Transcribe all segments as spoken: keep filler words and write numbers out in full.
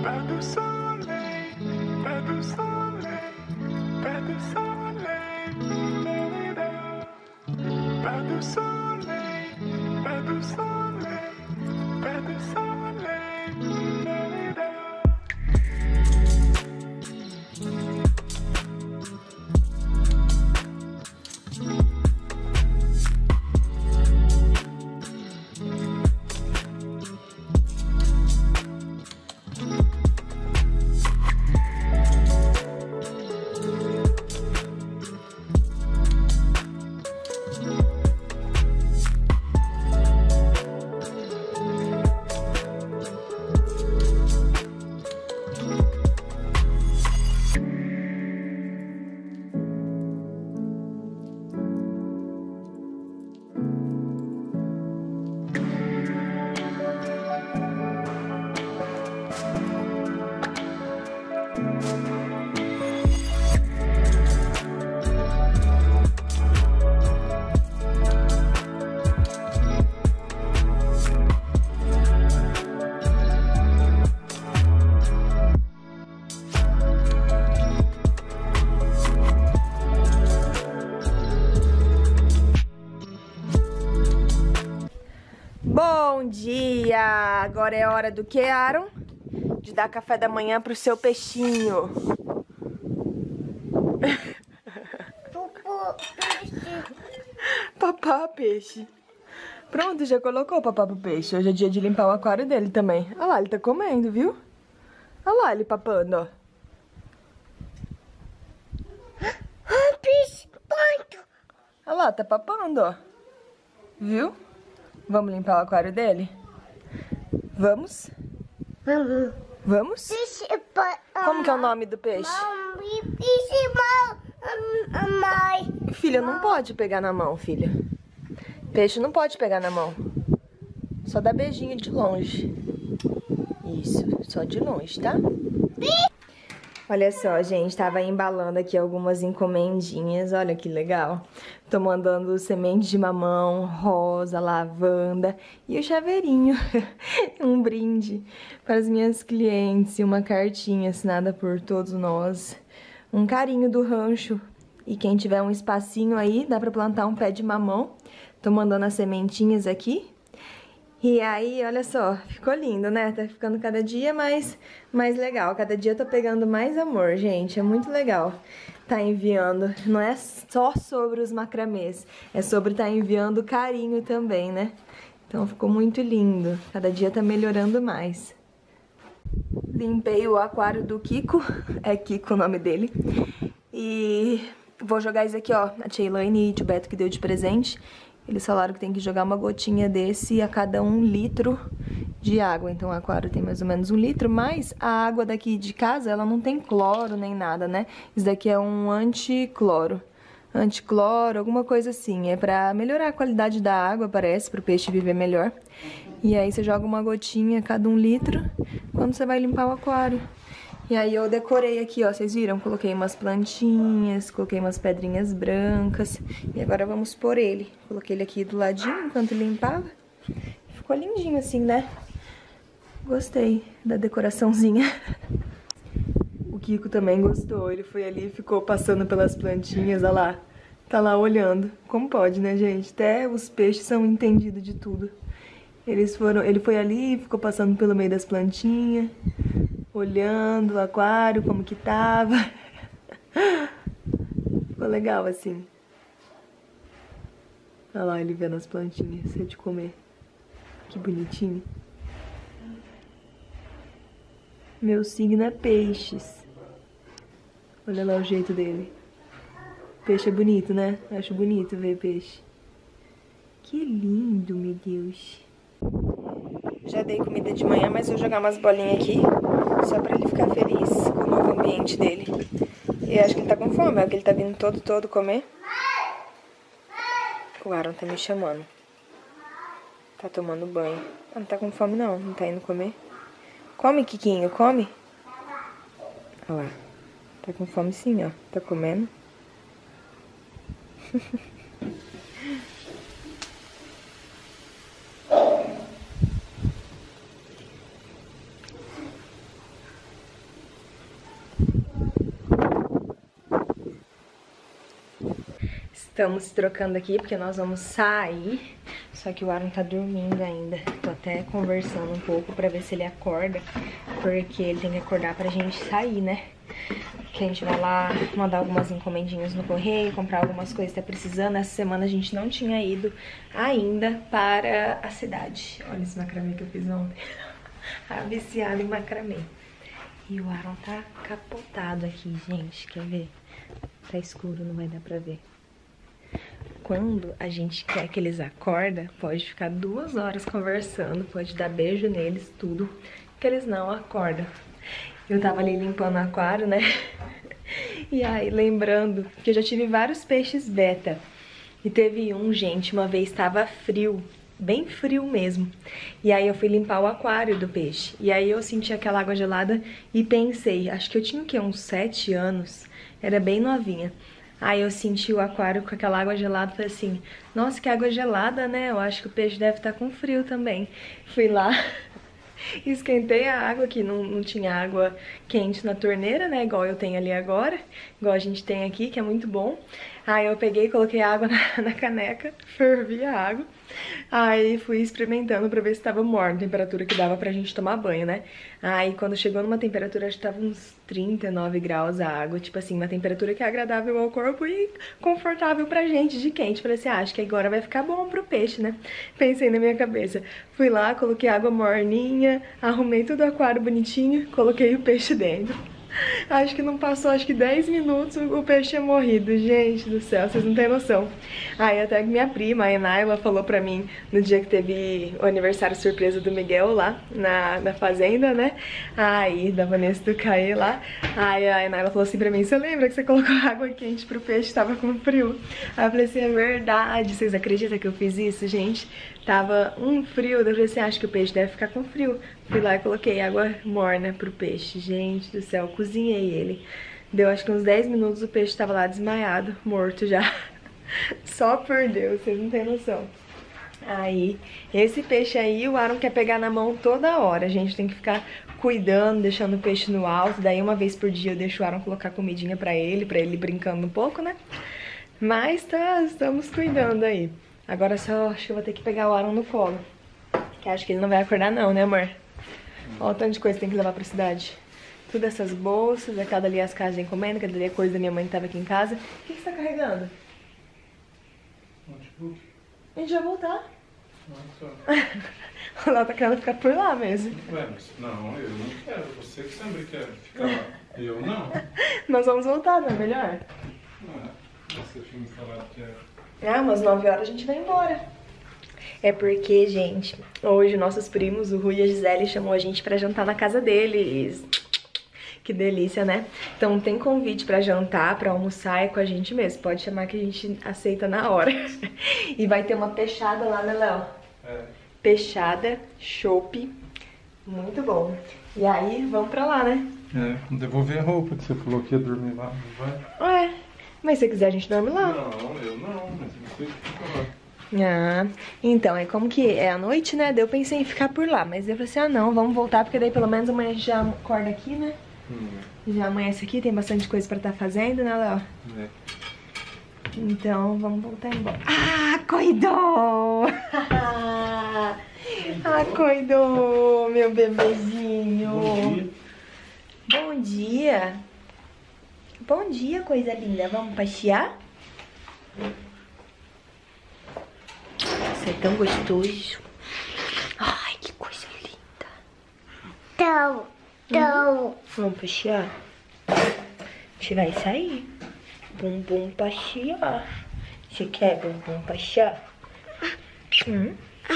Pas de soleil, pas de soleil, pas de soleil, pas de soleil, pas de soleil, pas de soleil. Bom dia! Agora é hora do que, Aaron? De dar café da manhã pro seu peixinho. Papá, peixe. Pronto, já colocou o papá pro peixe. Hoje é dia de limpar o aquário dele também. Olha lá, ele tá comendo, viu? Olha lá ele papando, ó. Ah, peixe, ponto. Olha lá, tá papando, ó. Viu? Vamos limpar o aquário dele? Vamos? Vamos. Vamos? Peixe, pa- Como que é o nome do peixe? Mãe, peixe, mãe, mãe. Filha, não pode pegar na mão, filha. Peixe não pode pegar na mão. Só dá beijinho de longe. Isso, só de longe, tá? Olha só, gente, tava embalando aqui algumas encomendinhas, olha que legal. Tô mandando sementes de mamão, rosa, lavanda e o chaveirinho, um brinde para as minhas clientes e uma cartinha assinada por todos nós. Um carinho do rancho. E quem tiver um espacinho aí, dá pra plantar um pé de mamão. Tô mandando as sementinhas aqui. E aí, olha só, ficou lindo, né? Tá ficando cada dia mais, mais legal. Cada dia eu tô pegando mais amor, gente. É muito legal tá enviando. Não é só sobre os macramês, é sobre tá enviando carinho também, né? Então ficou muito lindo. Cada dia tá melhorando mais. Limpei o aquário do Kiko. É Kiko o nome dele. E vou jogar isso aqui, ó. A Sheilane e o Beto que deu de presente. Eles falaram que tem que jogar uma gotinha desse a cada um litro de água. Então o aquário tem mais ou menos um litro, mas a água daqui de casa, ela não tem cloro nem nada, né? Isso daqui é um anticloro. Anticloro, alguma coisa assim. É pra melhorar a qualidade da água, parece, pro peixe viver melhor. E aí você joga uma gotinha a cada um litro quando você vai limpar o aquário. E aí eu decorei aqui, ó, vocês viram? Coloquei umas plantinhas, coloquei umas pedrinhas brancas. E agora vamos pôr ele. Coloquei ele aqui do ladinho enquanto limpava. Ficou lindinho assim, né? Gostei da decoraçãozinha. O Kiko também gostou. Ele foi ali e ficou passando pelas plantinhas, olha lá. Tá lá olhando. Como pode, né, gente? Até os peixes são entendidos de tudo. Eles foram, ele foi ali e ficou passando pelo meio das plantinhas. Olhando o aquário, como que tava. Ficou legal assim. Olha lá ele vendo as plantinhas, é de comer. Que bonitinho. Meu signo é peixes. Olha lá o jeito dele. Peixe é bonito, né? Acho bonito ver peixe. Que lindo, meu Deus. Já dei comida de manhã, mas vou jogar umas bolinhas aqui. Só pra ele ficar feliz com o novo ambiente dele. E eu acho que ele tá com fome, é que ele tá vindo todo, todo comer. O Aaron tá me chamando. Tá tomando banho. Ah, não tá com fome não, não tá indo comer. Come, Kikinho, come. Olha lá. Tá com fome sim, ó. Tá comendo. Estamos trocando aqui porque nós vamos sair. Só que o Aaron tá dormindo ainda. Tô até conversando um pouco pra ver se ele acorda, porque ele tem que acordar pra gente sair, né? Que a gente vai lá mandar algumas encomendinhas no correio, comprar algumas coisas que tá precisando. Essa semana a gente não tinha ido ainda para a cidade. Olha esse macramê que eu fiz ontem. A viciada em macramê. E o Aaron tá capotado aqui, gente. Quer ver? Tá escuro, não vai dar pra ver. Quando a gente quer que eles acordam, pode ficar duas horas conversando, pode dar beijo neles, tudo, que eles não acordam. Eu tava ali limpando o aquário, né? E aí, lembrando que eu já tive vários peixes beta. E teve um, gente, uma vez tava frio, bem frio mesmo. E aí eu fui limpar o aquário do peixe. E aí eu senti aquela água gelada e pensei, acho que eu tinha o quê? Uns sete anos, era bem novinha. Aí eu senti o aquário com aquela água gelada e falei assim, nossa, que água gelada, né? Eu acho que o peixe deve estar com frio também. Fui lá, esquentei a água, que não, não tinha água quente na torneira, né? Igual eu tenho ali agora, igual a gente tem aqui, que é muito bom. Aí eu peguei e coloquei a água na, na caneca, fervi a água. Aí fui experimentando pra ver se tava morna a temperatura que dava pra gente tomar banho, né? Aí quando chegou numa temperatura, acho que tava uns trinta e nove graus a água. Tipo assim, uma temperatura que é agradável ao corpo e confortável pra gente de quente. Falei assim, ah, acho que agora vai ficar bom pro peixe, né? Pensei na minha cabeça. Fui lá, coloquei água morninha, arrumei tudo o aquário bonitinho, coloquei o peixe dentro. Acho que não passou, acho que dez minutos o peixe tinha morrido. Gente do céu, vocês não tem noção. Aí até que minha prima, a Enaila, falou pra mim no dia que teve o aniversário surpresa do Miguel lá na, na fazenda, né? Aí, da Vanessa do Caê lá. Aí a Enaila falou assim pra mim, você lembra que você colocou água quente pro peixe, tava com frio? Aí eu falei assim, é verdade. Vocês acreditam que eu fiz isso, gente? Tava um frio, eu falei assim, acho que o peixe deve ficar com frio. Fui lá e coloquei água morna pro peixe. Gente do céu, cozinhei ele. Deu acho que uns dez minutos, o peixe tava lá desmaiado, morto já. Só por Deus, vocês não tem noção. Aí, esse peixe aí, o Aaron quer pegar na mão toda hora. A gente tem que ficar cuidando, deixando o peixe no alto. Daí uma vez por dia eu deixo o Aaron colocar comidinha pra ele, pra ele ir brincando um pouco, né? Mas tá, estamos cuidando aí. Agora só acho que eu vou ter que pegar o Aaron no colo. Que acho que ele não vai acordar não, né, amor? Olha o tanto de coisa que tem que levar pra cidade. Tudo essas bolsas, aquela ali as caixas de encomenda, aquela ali é coisa da minha mãe que tava aqui em casa. O que, que você tá carregando? Notebook. A gente vai voltar. Nossa. Ela tá querendo ficar por lá mesmo. Ué, mas não, eu não quero. Você que sempre quer ficar lá. Eu não. Nós vamos voltar, não é melhor? Ah, você tinha me falado que era. Ah, umas nove horas a gente vai embora. É porque, gente, hoje nossos primos, o Rui e a Gisele, chamou a gente pra jantar na casa deles. Que delícia, né? Então tem convite pra jantar, pra almoçar, é com a gente mesmo. Pode chamar que a gente aceita na hora. E vai ter uma peixada lá, né, Léo? É. Peixada, chopp, muito bom. E aí, vamos pra lá, né? É, devolver a roupa que você falou que ia dormir lá, não vai? Ué, mas se você quiser a gente dorme lá. Não, eu não, mas você fica lá. Ah, então, é como que é à noite, né? Daí eu pensei em ficar por lá, mas eu falei assim, ah não, vamos voltar, porque daí pelo menos amanhã a gente já acorda aqui, né? Hum. Já amanhece aqui, tem bastante coisa pra estar fazendo, né, Léo? É. Então, vamos voltar embora. Ah, acordou! Acordou, meu bebezinho! Bom dia. Bom dia! Bom dia, coisa linda. Vamos passear? Isso é tão gostoso. Ai, que coisa linda. Então, então. Vamos passear? A gente vai sair. Bumbum passear. Você quer bumbum passear? Hum?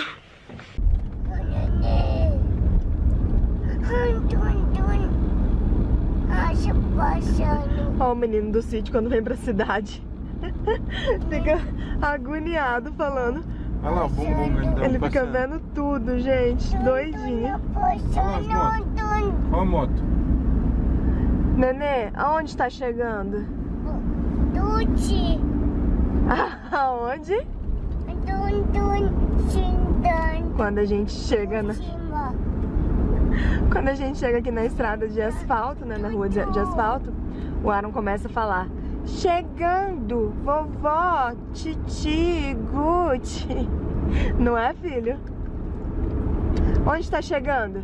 Ó, o menino do sítio quando vem pra cidade. Fica agoniado falando. Olha lá o bumbum, ele dá Ele um fica passeio. vendo tudo, gente. Doidinho. Olha a moto. Nenê, aonde tá chegando? Tuti. Aonde? Dun, dun, sim, dun. Quando a gente chega na... Cima. Quando a gente chega aqui na estrada de asfalto, né, na rua de, de asfalto, o Aaron começa a falar: Chegando, vovó, titi, Gucci. Não é, filho? Onde tá chegando?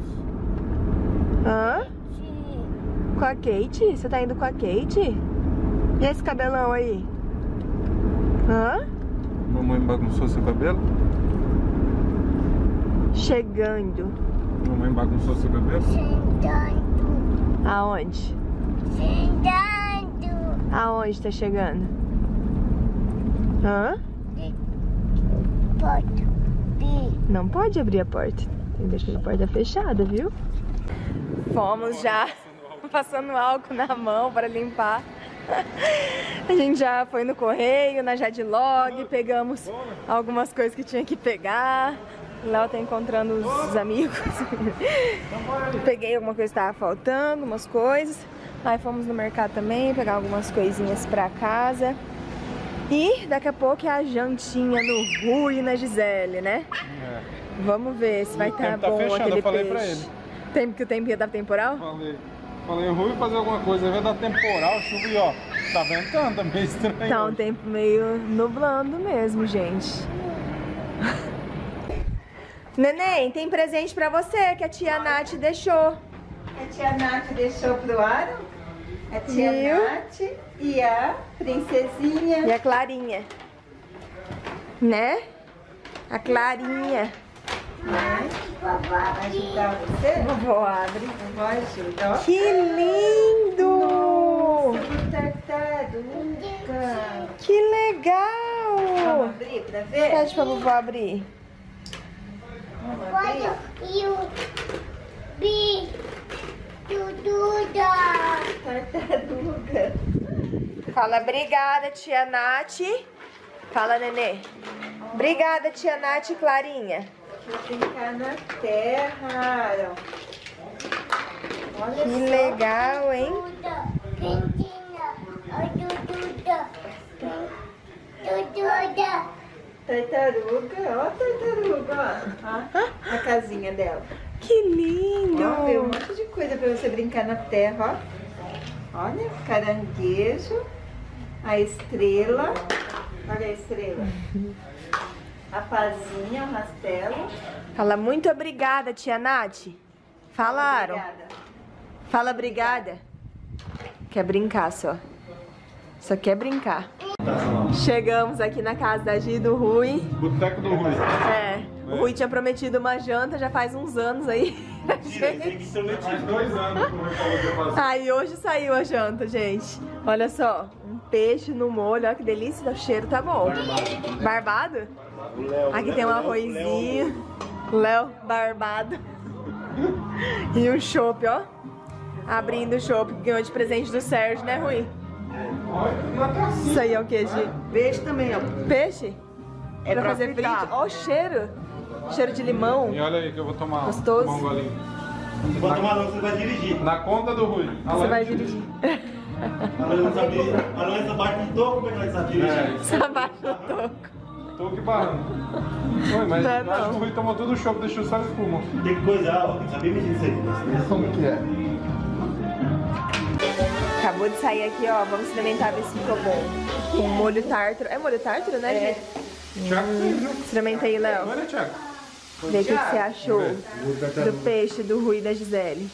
Hã? Com a Kate? Você tá indo com a Kate? E esse cabelão aí? Hã? Mamãe bagunçou seu cabelo? Chegando. Mamãe bagunçou seu cabelo? Sentando. Aonde? Sentando. Aonde tá chegando? Hã? Pode vir. Não pode abrir a porta. Tem que deixar a porta fechada, viu? Fomos já passando álcool na mão para limpar. A gente já foi no correio, na Jadlog, pegamos algumas coisas que tinha que pegar. O Léo tá encontrando os amigos. Peguei alguma coisa que estava faltando, umas coisas. Aí fomos no mercado também, pegar algumas coisinhas pra casa. E daqui a pouco é a jantinha no Rui e na Gisele, né? É. Vamos ver se vai E o estar tempo tá bom fechando, aquele eu falei peixe. pra ele. Tem que o tempo ia dar temporal? Falei. Falei, eu vou fazer alguma coisa, vai dar temporal, chuva e ó, tá ventando, tá meio estranho. Tá um hoje. tempo meio nublando mesmo, gente. Neném, tem presente pra você que a tia Nath deixou. A tia Nath deixou pro Aro, a tia Viu? Nath e a princesinha. E a Clarinha. Né? A Clarinha. Vai ajudar você? Vovó abre. Vovó ajuda, ó. Que lindo! Tartaruga. Que legal! Vamos abrir pra ver? Pede pra vovó abrir. Vamos abrir? Olha, e o bi, Dududa. Tartaruga. Fala obrigada, tia Nath. Fala, nenê. Obrigada, tia Nath e Clarinha. Vou brincar na terra, Aaron. Olha Que só. legal, hein? Duda, Pentina, o Dududa. Dududa. Tartaruga, ó a tartaruga, ó. Ó a casinha dela. Que lindo! Ó, veio um monte de coisa pra você brincar na terra, ó. Olha, caranguejo, a estrela, olha a estrela. A pazinha, o rastelo. Fala muito obrigada, tia Nath. Falaram. Obrigada. Fala obrigada. Quer brincar só. Só quer brincar. Chegamos aqui na casa da Gi e do Rui. Boteco do Rui. É, o Rui tinha prometido uma janta já faz uns anos aí. Faz dois anos que o Rui falou que ia fazer. Aí hoje saiu a janta, gente. Olha só, um peixe no molho, olha que delícia, o cheiro tá bom. Barbado? Aqui tem um arrozinho, Léo barbado. E o chopp, ó. Abrindo o chopp que ganhou de presente do Sérgio, né, Rui? Isso aí é o que, Gi? Peixe também, ó. Peixe? É pra fazer fritar. frito? Ó o cheiro. Cheiro de limão. E olha aí que eu vou tomar Gostoso? tomar um golinho. Não pode tomar não, você vai dirigir. Na conta do Rui. Ah, Você lá, vai ele dirigir. A Luísa não sabe dirigir. A Luísa bate no toco, como é que ela sabe dirigir? É, Só baixa o toco. tô aqui barrando. Oi, mas Não é eu acho não. que o Rui tomou tudo o chope, deixou só espuma. Tem que coisar, ó. Tem que saber medir isso aí. Como que é? Acabou de sair aqui, ó. Vamos experimentar, ver se ficou bom. Com molho tártaro. É molho tártaro, né, gente? Tiago fez, né? Experimenta aí, Léo. Olha, Tiago. Vê o que, que você achou do peixe do Rui e da Gisele.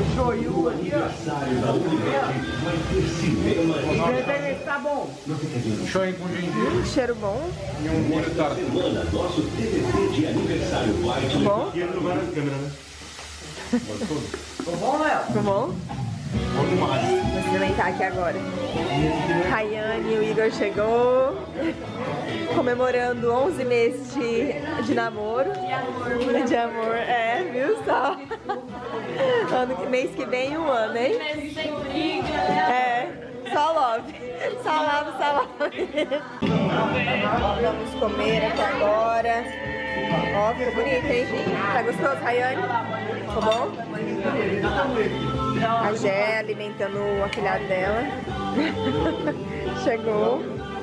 Tá bom. Shoyu com gengibre Hum, cheiro bom. e um molho tártaro. Bom? E entrou várias câmeras, né? Ficou bom, Léo? Ficou bom? Bom demais. Vou experimentar aqui agora. Rayane e o Igor chegou. Comemorando onze meses de, de namoro. De amor. De amor, é, viu só? Ano, que- mês que vem, um ano, hein? É, só love. Só love, só love. Vamos comer aqui agora. Ó, ficou bonito, hein? Tá gostoso, Rayane? Ficou bom? A Gé alimentando o afilhado dela. Chegou.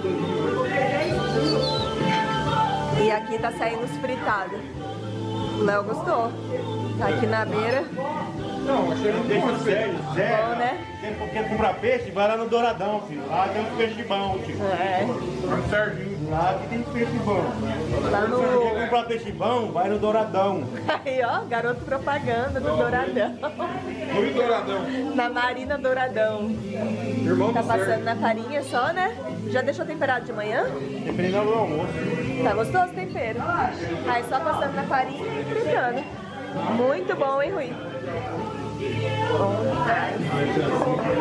E aqui tá saindo os fritados. O Léo gostou. Tá aqui na beira. Não, achei muito bom esse peixe. Sério, sério. Bom, né? Quem quer comprar peixe, vai lá no Douradão, filho. Lá tem um peixe bom, tio. É. Tá certinho. Lá que tem peixe bom. Lá Quer no... comprar peixe bom, vai no Douradão. Aí, ó, garoto propaganda do Douradão. Muito douradão. Na Marina Douradão. Irmão Tá do passando Sérgio. na farinha só, né? Já deixou temperado de manhã? Dependendo do almoço. Tá gostoso o tempero. Aí só passando na farinha e fritando. Muito bom, hein, Rui? Bom demais.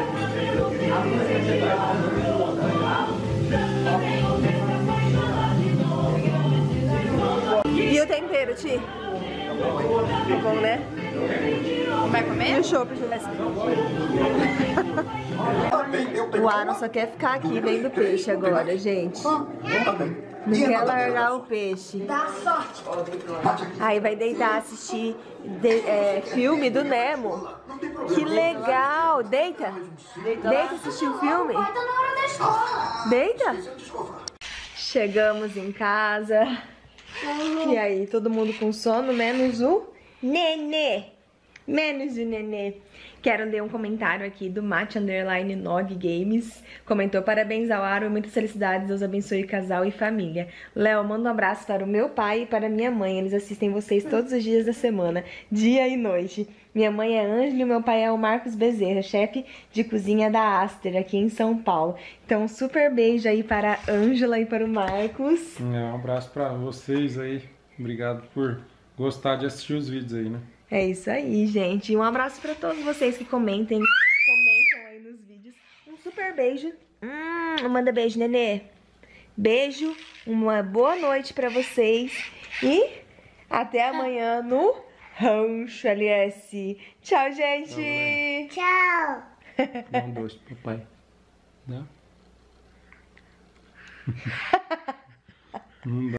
E o tempero, Ti? Tá bom, né? Vai comer? E o chopp, Jéssica? O Aaron só quer ficar aqui vendo peixe agora, gente. Não quer largar o peixe. Aí vai deitar assistir de, é, filme do Nemo. Que legal! Deita! Deita assistir o filme. Deita! Chegamos em casa. E aí, todo mundo com sono, menos o Nenê. Menos o Nenê. Quero ler um comentário aqui do Mate Underline Nog Games. Comentou: parabéns ao Aro, muitas felicidades, Deus abençoe casal e família. Léo, manda um abraço para o meu pai e para minha mãe. Eles assistem vocês todos os dias da semana, dia e noite. Minha mãe é Ângela e meu pai é o Marcos Bezerra, chefe de cozinha da Aster, aqui em São Paulo. Então, um super beijo aí para a Ângela e para o Marcos. É, um abraço pra vocês aí. Obrigado por gostar de assistir os vídeos aí, né? É isso aí, gente. Um abraço pra todos vocês que comentem, comentam aí nos vídeos. Um super beijo. Hum, manda beijo, Nenê. Beijo, uma boa noite pra vocês e até amanhã no Rancho L S. Tchau, gente. Tchau. Dá um doce pro papai. Dá? Não dá.